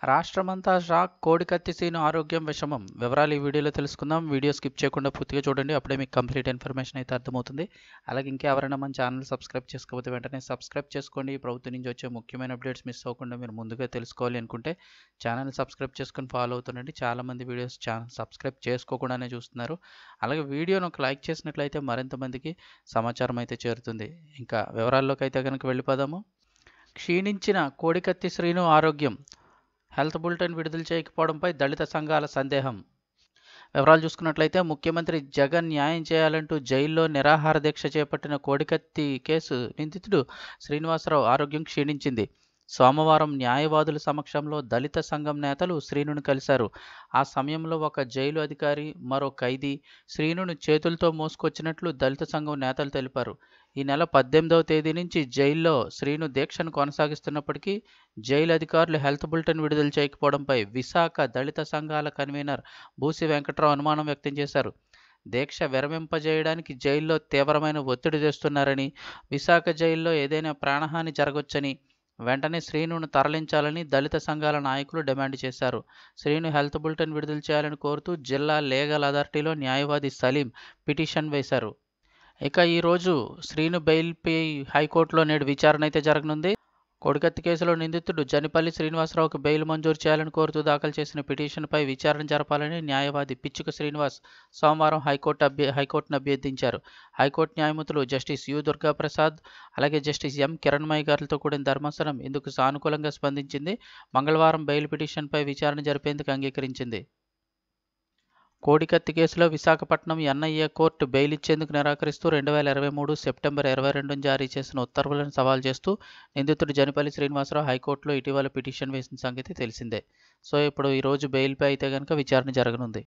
రాష్ట్రమంతా షాక్ కోడికత్తి సీను ఆరోగ్యం విషమం. వివరాలు ఈ వీడియోలో తెలుసుకుందాం. వీడియో స్కిప్ చేయకుండా పూర్తిగా చూడండి. అప్పుడే మీకు కంప్లీట్ ఇన్ఫర్మేషన్ అయితే అర్థమవుతుంది. అలాగే ఇంకెవరైనా మన ఛానల్ సబ్స్క్రైబ్ చేసుకోకపోతే వెంటనే సబ్స్క్రైబ్ చేసుకోండి. ప్రభుత్వం నుంచి వచ్చే ముఖ్యమైన అప్డేట్స్ మిస్ అవ్వకుండా మీరు ముందుగా తెలుసుకోవాలి అనుకుంటే ఛానల్ సబ్స్క్రైబ్ చేసుకొని ఫాలో అవుతుండండి. చాలామంది వీడియోస్ ఛానల్ సబ్స్క్రైబ్ చేసుకోకుండానే చూస్తున్నారు. అలాగే వీడియోను ఒక లైక్ చేసినట్లయితే మరింత మందికి సమాచారం అయితే చేరుతుంది. ఇంకా వివరాల్లోకి అయితే కనుక వెళ్ళిపోదాము. క్షీణించిన కోడికత్తి శ్రీను ఆరోగ్యం. హెల్త్ బులెటిన్ విడుదల చేయకపోవడంపై దళిత సంఘాల సందేహం. వివరాలు చూసుకున్నట్లయితే ముఖ్యమంత్రి జగన్ న్యాయం చేయాలంటూ జైల్లో నిరాహార దీక్ష చేపట్టిన కోడికత్తి కేసు నిందితుడు శ్రీనివాసరావు ఆరోగ్యం క్షీణించింది. సోమవారం న్యాయవాదుల సమక్షంలో దళిత సంఘం నేతలు శ్రీనును కలిశారు. ఆ సమయంలో ఒక జైలు అధికారి, మరో ఖైదీ శ్రీనును చేతులతో మోసుకొచ్చినట్లు దళిత సంఘం నేతలు తెలిపారు. ఈ నెల 18వ తేదీ నుంచి జైల్లో శ్రీను దీక్షను కొనసాగిస్తున్నప్పటికీ జైలు అధికారులు హెల్త్ బులెటిన్ విడుదల చేయకపోవడంపై విశాఖ దళిత సంఘాల కన్వీనర్ బూసి వెంకట్రావు అనుమానం వ్యక్తం చేశారు. దీక్ష విరమింపజేయడానికి జైల్లో తీవ్రమైన ఒత్తిడి తెస్తున్నారని, విశాఖ జైల్లో ఏదైనా ప్రాణహాని జరగొచ్చని, వెంటనే శ్రీనును తరలించాలని దళిత సంఘాల నాయకులు డిమాండ్ చేశారు. శ్రీను హెల్త్ బులెటిన్ విడుదల చేయాలని కోరుతూ జిల్లా లీగల్ అథారిటీలో న్యాయవాది సలీం పిటిషన్ వేశారు. ఇక ఈరోజు శ్రీను బెయిల్పై హైకోర్టులో నేడు విచారణ అయితే జరగనుంది. కోడికత్తి కేసులో నిందితుడు జనిపల్లి శ్రీనివాసరావుకు బెయిల్ మంజూరు చేయాలని కోరుతూ దాఖలు చేసిన పిటిషన్పై విచారణ జరపాలని న్యాయవాది పిచ్చుక శ్రీనివాస్ సోమవారం హైకోర్టును అభ్యర్థించారు. హైకోర్టు న్యాయమూర్తులు జస్టిస్ యు దుర్గాప్రసాద్, అలాగే జస్టిస్ ఎం కిరణ్మయి గారితో కూడిన ధర్మాసనం ఇందుకు సానుకూలంగా స్పందించింది. మంగళవారం బెయిల్ పిటిషన్పై విచారణ జరిపేందుకు అంగీకరించింది. కోడికత్తి కేసులో విశాఖపట్నం ఎన్ఐఏ కోర్టు బెయిల్ ఇచ్చేందుకు నిరాకరిస్తూ 2023 సెప్టెంబర్ 22న జారీ చేసిన ఉత్తర్వులను సవాల్ చేస్తూ నిందితుడు జనిపల్లి శ్రీనివాసరావు హైకోర్టులో ఇటీవల పిటిషన్ వేసిన సంగతి తెలిసిందే. సో ఇప్పుడు ఈరోజు బెయిల్పై అయితే కనుక విచారణ జరగనుంది.